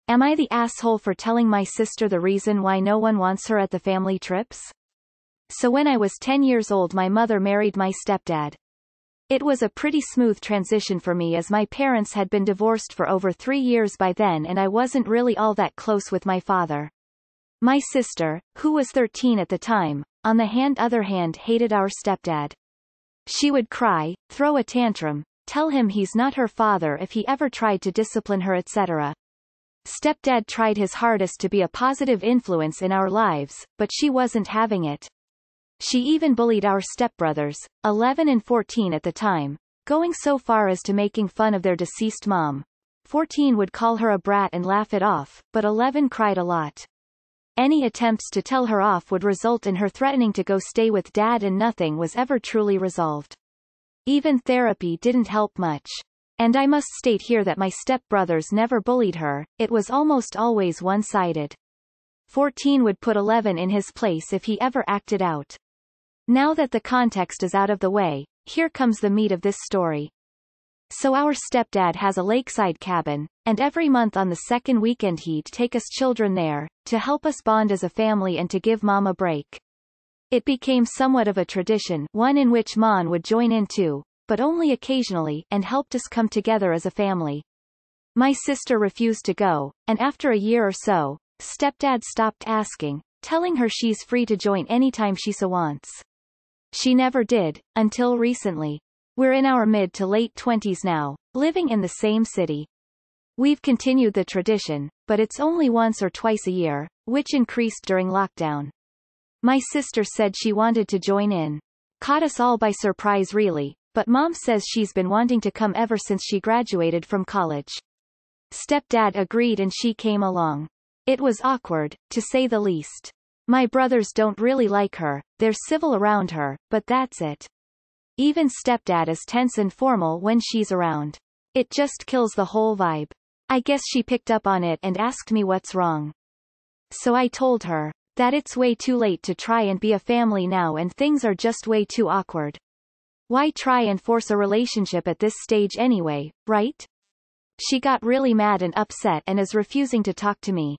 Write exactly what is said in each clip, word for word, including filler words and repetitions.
Am I the asshole for telling my sister the reason why no one wants her at the family trips? So when I was ten years old, my mother married my stepdad. It was a pretty smooth transition for me as my parents had been divorced for over three years by then and I wasn't really all that close with my father. My sister, who was thirteen at the time, on the hand other hand hated our stepdad. She would cry, throw a tantrum, tell him he's not her father if he ever tried to discipline her, et cetera. Stepdad tried his hardest to be a positive influence in our lives, but she wasn't having it. She even bullied our stepbrothers, eleven and fourteen at the time, going so far as to making fun of their deceased mom. fourteen would call her a brat and laugh it off, but eleven cried a lot. Any attempts to tell her off would result in her threatening to go stay with dad and nothing was ever truly resolved. Even therapy didn't help much. And I must state here that my stepbrothers never bullied her, it was almost always one-sided. fourteen would put eleven in his place if he ever acted out. Now that the context is out of the way, here comes the meat of this story. So our stepdad has a lakeside cabin, and every month on the second weekend he'd take us children there, to help us bond as a family and to give Mom a break. It became somewhat of a tradition, one in which Mom would join in too, but only occasionally, and helped us come together as a family. My sister refused to go, and after a year or so, stepdad stopped asking, telling her she's free to join anytime she so wants. She never did, until recently. We're in our mid to late twenties now, living in the same city. We've continued the tradition, but it's only once or twice a year, which increased during lockdown. My sister said she wanted to join in. Caught us all by surprise really, but Mom says she's been wanting to come ever since she graduated from college. Stepdad agreed and she came along. It was awkward, to say the least. My brothers don't really like her, they're civil around her, but that's it. Even stepdad is tense and formal when she's around. It just kills the whole vibe. I guess she picked up on it and asked me what's wrong. So I told her that it's way too late to try and be a family now and things are just way too awkward. Why try and force a relationship at this stage anyway, right? She got really mad and upset and is refusing to talk to me.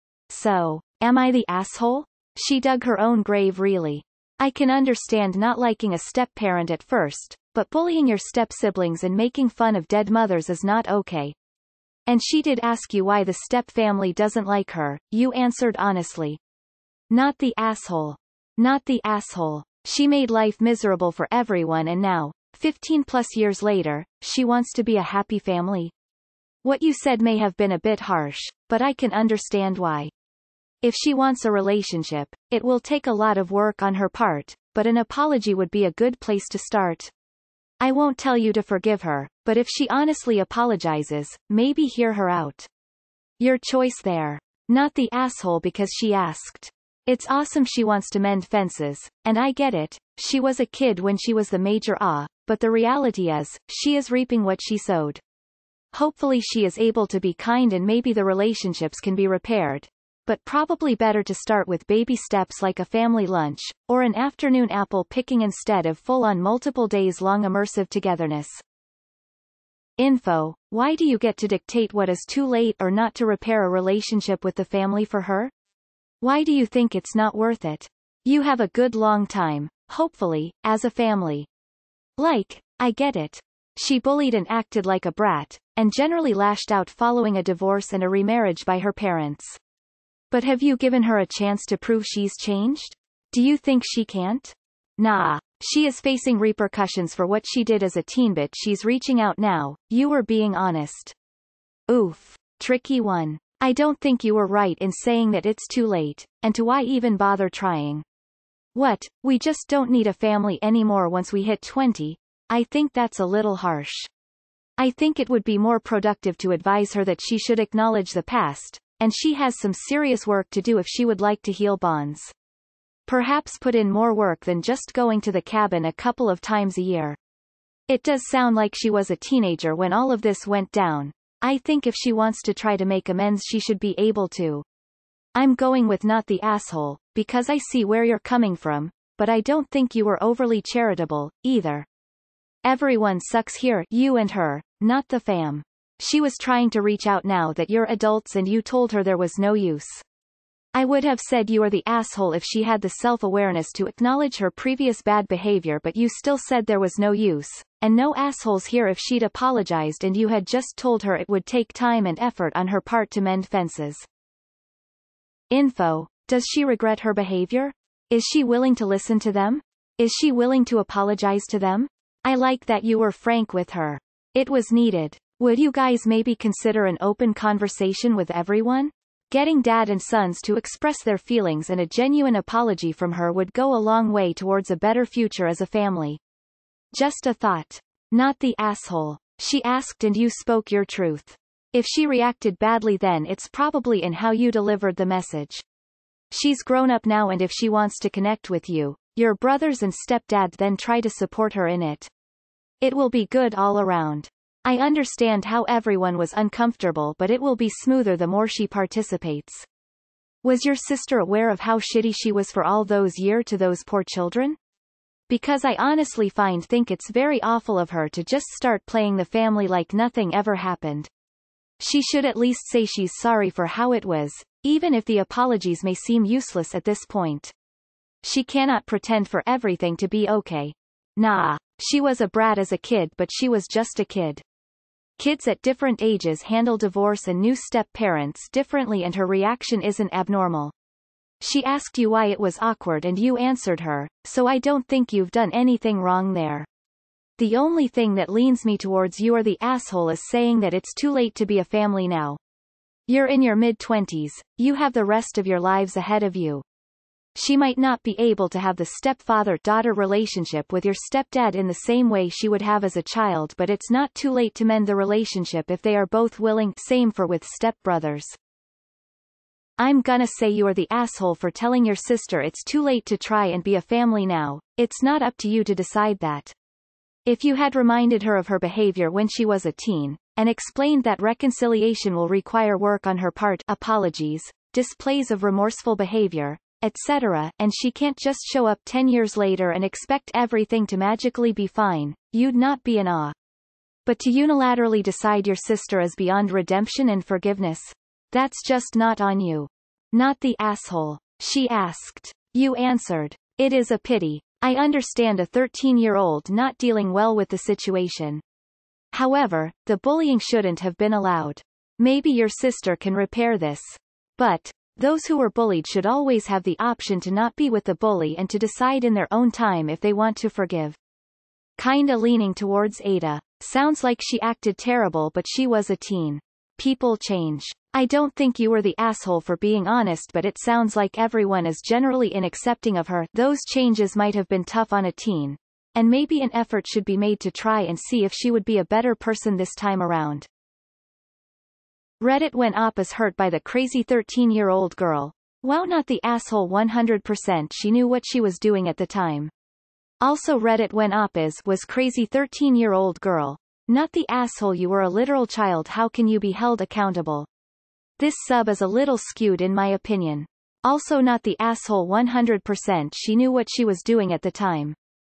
So, am I the asshole? She dug her own grave really. I can understand not liking a step-parent at first, but bullying your step-siblings and making fun of dead mothers is not okay. And she did ask you why the step-family doesn't like her, you answered honestly. Not the asshole. Not the asshole. She made life miserable for everyone and now, fifteen plus years later, she wants to be a happy family? What you said may have been a bit harsh, but I can understand why. If she wants a relationship, it will take a lot of work on her part, but an apology would be a good place to start. I won't tell you to forgive her, but if she honestly apologizes, maybe hear her out. Your choice there. Not the asshole because she asked. It's awesome she wants to mend fences, and I get it, she was a kid when she was the major ah, but the reality is, she is reaping what she sowed. Hopefully she is able to be kind and maybe the relationships can be repaired. But probably better to start with baby steps like a family lunch, or an afternoon apple picking instead of full-on multiple days long immersive togetherness. Info: why do you get to dictate what is too late or not to repair a relationship with the family for her? Why do you think it's not worth it? You have a good long time, hopefully, as a family. Like, I get it. She bullied and acted like a brat, and generally lashed out following a divorce and a remarriage by her parents. But have you given her a chance to prove she's changed? Do you think she can't? Nah. She is facing repercussions for what she did as a teen, but she's reaching out now. You were being honest. Oof. Tricky one. I don't think you were right in saying that it's too late, and to why even bother trying? What, we just don't need a family anymore once we hit twenty? I think that's a little harsh. I think it would be more productive to advise her that she should acknowledge the past, and she has some serious work to do if she would like to heal bonds. Perhaps put in more work than just going to the cabin a couple of times a year. It does sound like she was a teenager when all of this went down. I think if she wants to try to make amends she should be able to. I'm going with not the asshole, because I see where you're coming from, but I don't think you were overly charitable, either. Everyone sucks here, you and her, not the fam. She was trying to reach out now that you're adults and you told her there was no use. I would have said you are the asshole if she had the self-awareness to acknowledge her previous bad behavior, but you still said there was no use, and no assholes here if she'd apologized and you had just told her it would take time and effort on her part to mend fences. Info. Does she regret her behavior? Is she willing to listen to them? Is she willing to apologize to them? I like that you were frank with her. It was needed. Would you guys maybe consider an open conversation with everyone? Getting dad and sons to express their feelings and a genuine apology from her would go a long way towards a better future as a family. Just a thought. Not the asshole. She asked and you spoke your truth. If she reacted badly, then it's probably in how you delivered the message. She's grown up now, and if she wants to connect with you, your brothers and stepdad, then try to support her in it. It will be good all around. I understand how everyone was uncomfortable, but it will be smoother the more she participates. Was your sister aware of how shitty she was for all those years to those poor children? Because I honestly find think it's very awful of her to just start playing the family like nothing ever happened. She should at least say she's sorry for how it was, even if the apologies may seem useless at this point. She cannot pretend for everything to be okay. Nah, she was a brat as a kid, but she was just a kid. Kids at different ages handle divorce and new step-parents differently, and her reaction isn't abnormal. She asked you why it was awkward and you answered her, so I don't think you've done anything wrong there. The only thing that leans me towards you are the asshole is saying that it's too late to be a family now. You're in your mid-twenties, you have the rest of your lives ahead of you. She might not be able to have the stepfather-daughter relationship with your stepdad in the same way she would have as a child, but it's not too late to mend the relationship if they are both willing. Same for with stepbrothers. I'm gonna say you are the asshole for telling your sister it's too late to try and be a family now. It's not up to you to decide that. If you had reminded her of her behavior when she was a teen, and explained that reconciliation will require work on her part, apologies, displays of remorseful behavior, et cetera, and she can't just show up ten years later and expect everything to magically be fine, you'd not be in awe. But to unilaterally decide your sister is beyond redemption and forgiveness? That's just not on you. Not the asshole. She asked. You answered. It is a pity. I understand a thirteen-year-old not dealing well with the situation. However, the bullying shouldn't have been allowed. Maybe your sister can repair this. But those who were bullied should always have the option to not be with the bully and to decide in their own time if they want to forgive. Kinda leaning towards AITA. Sounds like she acted terrible, but she was a teen. People change. I don't think you were the asshole for being honest, but it sounds like everyone is generally unaccepting of her. Those changes might have been tough on a teen, and maybe an effort should be made to try and see if she would be a better person this time around. Reddit: when Op is hurt by the crazy thirteen-year-old girl. Wow, not the asshole one hundred percent she knew what she was doing at the time. Also Reddit: when Op is was crazy thirteen-year-old girl. Not the asshole, you were a literal child, how can you be held accountable? This sub is a little skewed in my opinion. Also not the asshole one hundred percent she knew what she was doing at the time.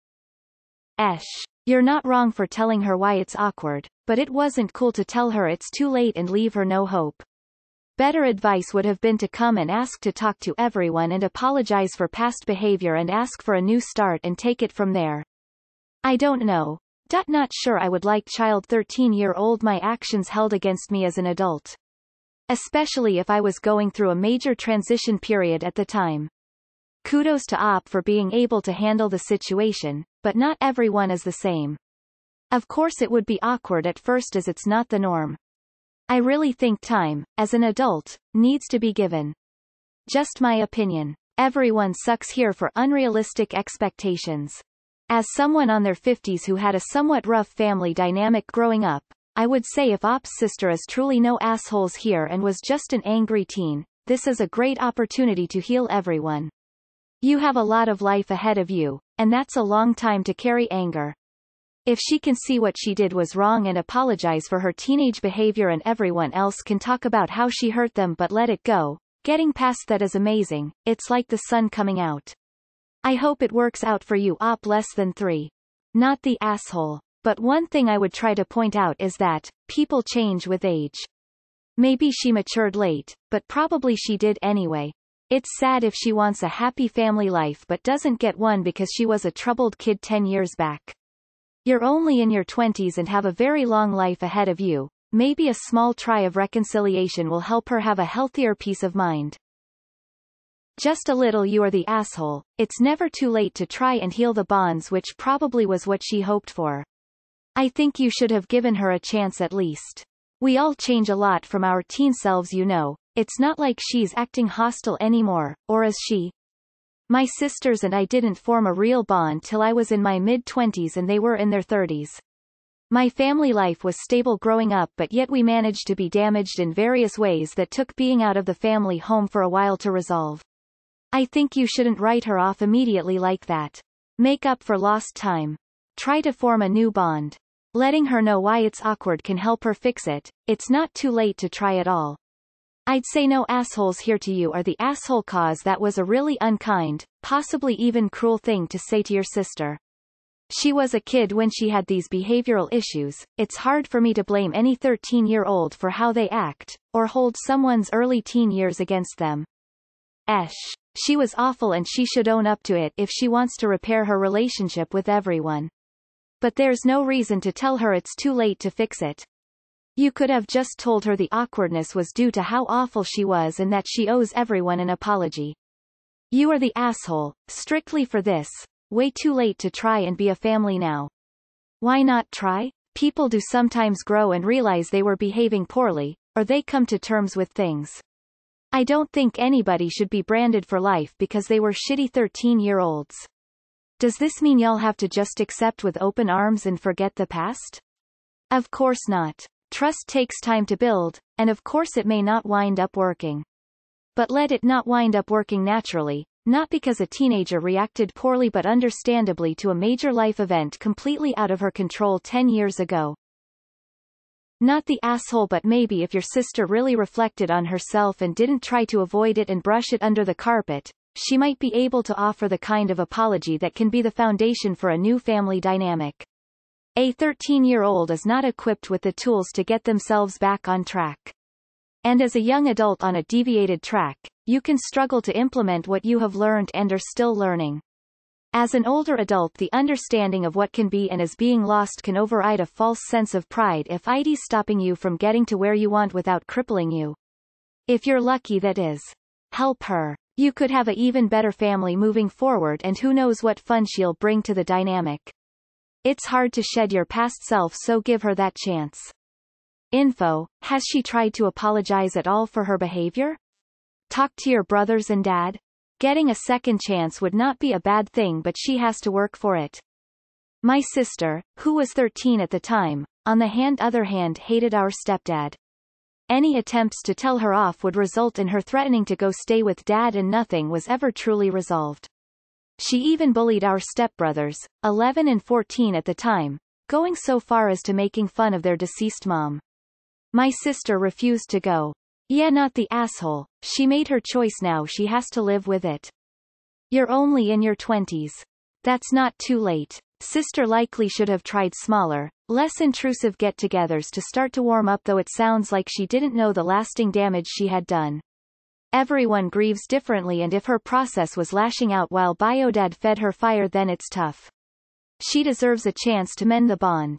Esh. You're not wrong for telling her why it's awkward, but it wasn't cool to tell her it's too late and leave her no hope. Better advice would have been to come and ask to talk to everyone and apologize for past behavior and ask for a new start and take it from there. I don't know. Not sure I would like child thirteen-year-old my actions held against me as an adult. Especially if I was going through a major transition period at the time. Kudos to Op for being able to handle the situation, but not everyone is the same. Of course it would be awkward at first as it's not the norm. I really think time, as an adult, needs to be given. Just my opinion. Everyone sucks here for unrealistic expectations. As someone on their fifties who had a somewhat rough family dynamic growing up, I would say if Op's sister is truly no assholes here and was just an angry teen, this is a great opportunity to heal everyone. You have a lot of life ahead of you, and that's a long time to carry anger. If she can see what she did was wrong and apologize for her teenage behavior, and everyone else can talk about how she hurt them but let it go, getting past that is amazing. It's like the sun coming out. I hope it works out for you, Op less than three. Not the asshole. But one thing I would try to point out is that People change with age. Maybe she matured late, but probably she did anyway. It's sad if she wants a happy family life but doesn't get one because she was a troubled kid ten years back. You're only in your twenties and have a very long life ahead of you. Maybe a small try of reconciliation will help her have a healthier peace of mind. Just a little you are the asshole. It's never too late to try and heal the bonds, which probably was what she hoped for. I think you should have given her a chance at least. We all change a lot from our teen selves, you know. It's not like she's acting hostile anymore, or is she? My sisters and I didn't form a real bond till I was in my mid-twenties and they were in their thirties. My family life was stable growing up, but yet we managed to be damaged in various ways that took being out of the family home for a while to resolve. I think you shouldn't write her off immediately like that. Make up for lost time. Try to form a new bond. Letting her know why it's awkward can help her fix it. It's not too late to try it all. I'd say no assholes here to you are the asshole, cause that was a really unkind, possibly even cruel thing to say to your sister. She was a kid when she had these behavioral issues. It's hard for me to blame any thirteen-year-old for how they act, or hold someone's early teen years against them. Esh. She was awful and she should own up to it if she wants to repair her relationship with everyone. But there's no reason to tell her it's too late to fix it. You could have just told her the awkwardness was due to how awful she was and that she owes everyone an apology. You are the asshole, strictly for this. Way too late to try and be a family now. Why not try? People do sometimes grow and realize they were behaving poorly, or they come to terms with things. I don't think anybody should be branded for life because they were shitty thirteen-year-olds. Does this mean y'all have to just accept with open arms and forget the past? Of course not. Trust takes time to build, and of course it may not wind up working. But let it not wind up working naturally, not because a teenager reacted poorly but understandably to a major life event completely out of her control ten years ago. Not the asshole, but maybe if your sister really reflected on herself and didn't try to avoid it and brush it under the carpet, she might be able to offer the kind of apology that can be the foundation for a new family dynamic. A thirteen-year-old is not equipped with the tools to get themselves back on track. And as a young adult on a deviated track, you can struggle to implement what you have learned and are still learning. As an older adult, the understanding of what can be and is being lost can override a false sense of pride if I T's stopping you from getting to where you want without crippling you. If you're lucky, that is. Help her. You could have a even better family moving forward, and who knows what fun she'll bring to the dynamic. It's hard to shed your past self, so give her that chance. Info: has she tried to apologize at all for her behavior? Talk to your brothers and dad? Getting a second chance would not be a bad thing, but she has to work for it. My sister, who was thirteen at the time, on the hand other hand hated our stepdad. Any attempts to tell her off would result in her threatening to go stay with dad, and nothing was ever truly resolved. She even bullied our stepbrothers, eleven and fourteen at the time, going so far as to making fun of their deceased mom. My sister refused to go. Yeah, not the asshole. She made her choice, now she has to live with it. You're only in your twenties. That's not too late. Sister likely should have tried smaller, less intrusive get-togethers to start to warm up, though it sounds like she didn't know the lasting damage she had done. Everyone grieves differently, and if her process was lashing out while Biodad fed her fire, then it's tough. She deserves a chance to mend the bond.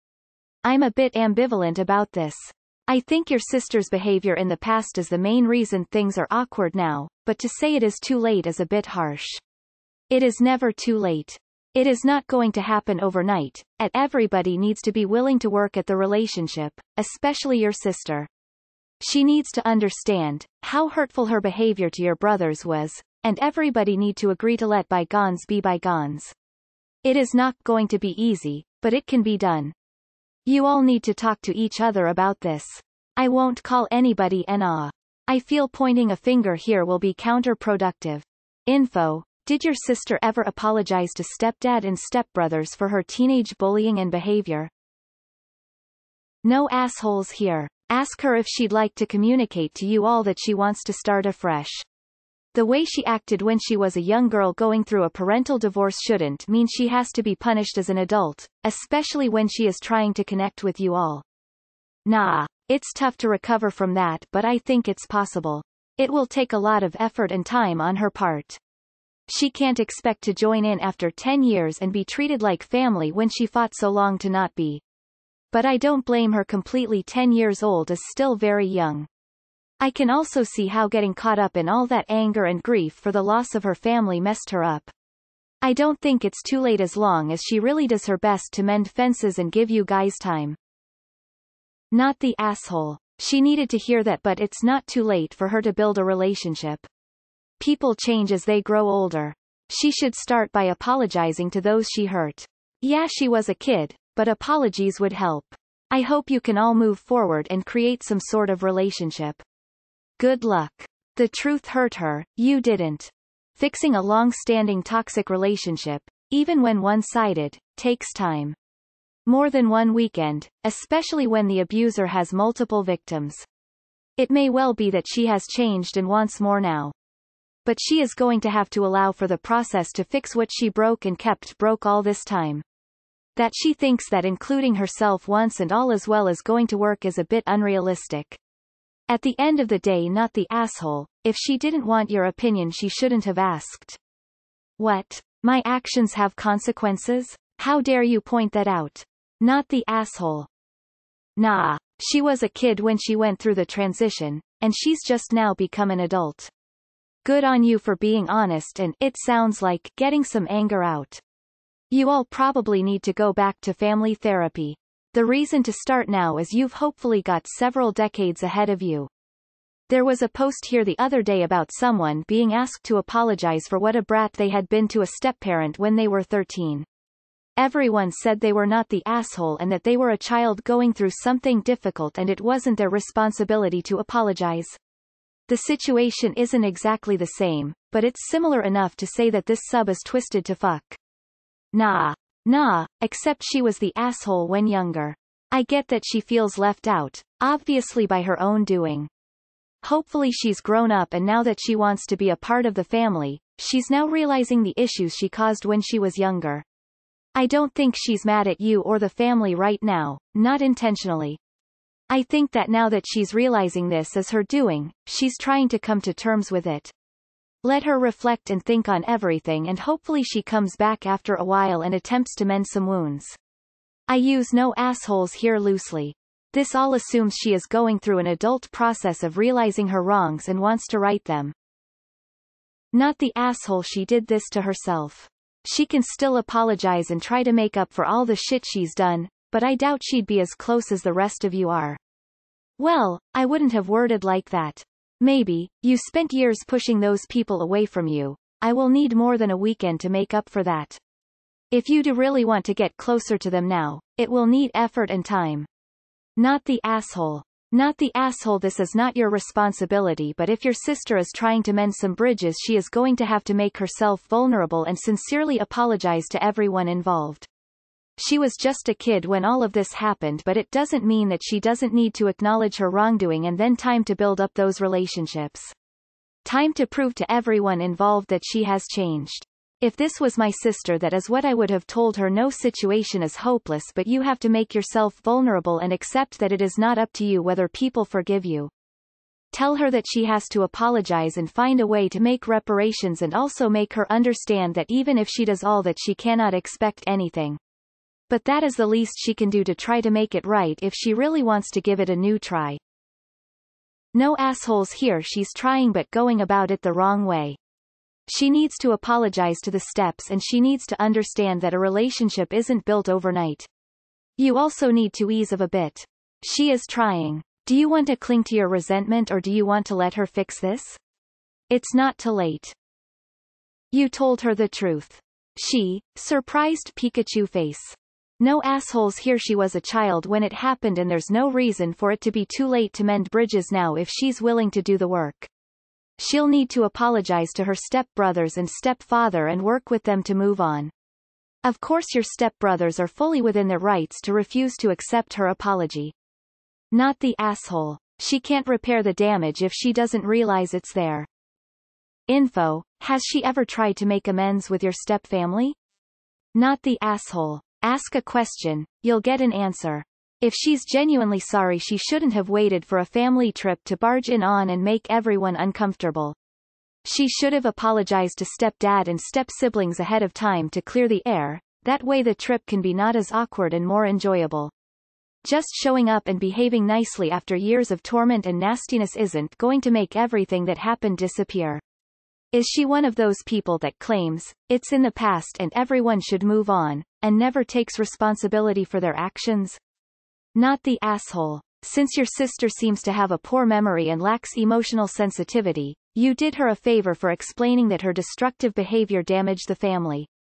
I'm a bit ambivalent about this. I think your sister's behavior in the past is the main reason things are awkward now, but to say it is too late is a bit harsh. It is never too late. It is not going to happen overnight, and everybody needs to be willing to work at the relationship, especially your sister. She needs to understand how hurtful her behavior to your brothers was, and everybody need to agree to let bygones be bygones. It is not going to be easy, but it can be done. You all need to talk to each other about this. I won't call anybody an ah. I feel pointing a finger here will be counterproductive. Info: did your sister ever apologize to stepdad and stepbrothers for her teenage bullying and behavior? No assholes here. Ask her if she'd like to communicate to you all that she wants to start afresh. The way she acted when she was a young girl going through a parental divorce shouldn't mean she has to be punished as an adult, especially when she is trying to connect with you all. Nah. It's tough to recover from that, but I think it's possible. It will take a lot of effort and time on her part. She can't expect to join in after ten years and be treated like family when she fought so long to not be. But I don't blame her completely. ten years old is still very young. I can also see how getting caught up in all that anger and grief for the loss of her family messed her up. I don't think it's too late as long as she really does her best to mend fences and give you guys time. Not the asshole. She needed to hear that, but it's not too late for her to build a relationship. People change as they grow older. She should start by apologizing to those she hurt. Yeah, she was a kid, but apologies would help. I hope you can all move forward and create some sort of relationship. Good luck. The truth hurt her, you didn't. Fixing a long-standing toxic relationship, even when one-sided, takes time. More than one weekend, especially when the abuser has multiple victims. It may well be that she has changed and wants more now. But she is going to have to allow for the process to fix what she broke and kept broke all this time. That she thinks that including herself once and all as well is going to work is a bit unrealistic. At the end of the day, not the asshole. If she didn't want your opinion, she shouldn't have asked. What? My actions have consequences? How dare you point that out? Not the asshole. Nah. She was a kid when she went through the transition, and she's just now become an adult. Good on you for being honest and, it sounds like, getting some anger out. You all probably need to go back to family therapy. The reason to start now is you've hopefully got several decades ahead of you. There was a post here the other day about someone being asked to apologize for what a brat they had been to a stepparent when they were thirteen. Everyone said they were not the asshole and that they were a child going through something difficult and it wasn't their responsibility to apologize. The situation isn't exactly the same, but it's similar enough to say that this sub is twisted to fuck. Nah. Nah, except she was the asshole when younger. I get that she feels left out, obviously by her own doing. Hopefully she's grown up and now that she wants to be a part of the family, she's now realizing the issues she caused when she was younger. I don't think she's mad at you or the family right now, not intentionally. I think that now that she's realizing this is her doing, she's trying to come to terms with it. Let her reflect and think on everything and hopefully she comes back after a while and attempts to mend some wounds. I use no assholes here loosely. This all assumes she is going through an adult process of realizing her wrongs and wants to right them. Not the asshole. She did this to herself. She can still apologize and try to make up for all the shit she's done, but I doubt she'd be as close as the rest of you are. Well, I wouldn't have worded like that. Maybe, you spent years pushing those people away from you. I will need more than a weekend to make up for that. If you do really want to get closer to them now, it will need effort and time. Not the asshole. Not the asshole. This is not your responsibility, but if your sister is trying to mend some bridges, she is going to have to make herself vulnerable and sincerely apologize to everyone involved. She was just a kid when all of this happened, but it doesn't mean that she doesn't need to acknowledge her wrongdoing and then time to build up those relationships. Time to prove to everyone involved that she has changed. If this was my sister, that is what I would have told her. No situation is hopeless, but you have to make yourself vulnerable and accept that it is not up to you whether people forgive you. Tell her that she has to apologize and find a way to make reparations, and also make her understand that even if she does all that, she cannot expect anything. But that is the least she can do to try to make it right if she really wants to give it a new try. No assholes here. She's trying but going about it the wrong way. She needs to apologize to the steps, and she needs to understand that a relationship isn't built overnight. You also need to ease of a bit. She is trying. Do you want to cling to your resentment, or do you want to let her fix this? It's not too late. You told her the truth. She, surprised Pikachu face. No assholes here. She was a child when it happened, and there's no reason for it to be too late to mend bridges now if she's willing to do the work. She'll need to apologize to her stepbrothers and stepfather and work with them to move on. Of course, your stepbrothers are fully within their rights to refuse to accept her apology. Not the asshole. She can't repair the damage if she doesn't realize it's there. Info: has she ever tried to make amends with your stepfamily? Not the asshole. Ask a question, you'll get an answer. If she's genuinely sorry, she shouldn't have waited for a family trip to barge in on and make everyone uncomfortable. She should have apologized to stepdad and step-siblings ahead of time to clear the air. That way the trip can be not as awkward and more enjoyable. Just showing up and behaving nicely after years of torment and nastiness isn't going to make everything that happened disappear. Is she one of those people that claims, it's in the past and everyone should move on, and never takes responsibility for their actions? Not the asshole. Since your sister seems to have a poor memory and lacks emotional sensitivity, you did her a favor for explaining that her destructive behavior damaged the family.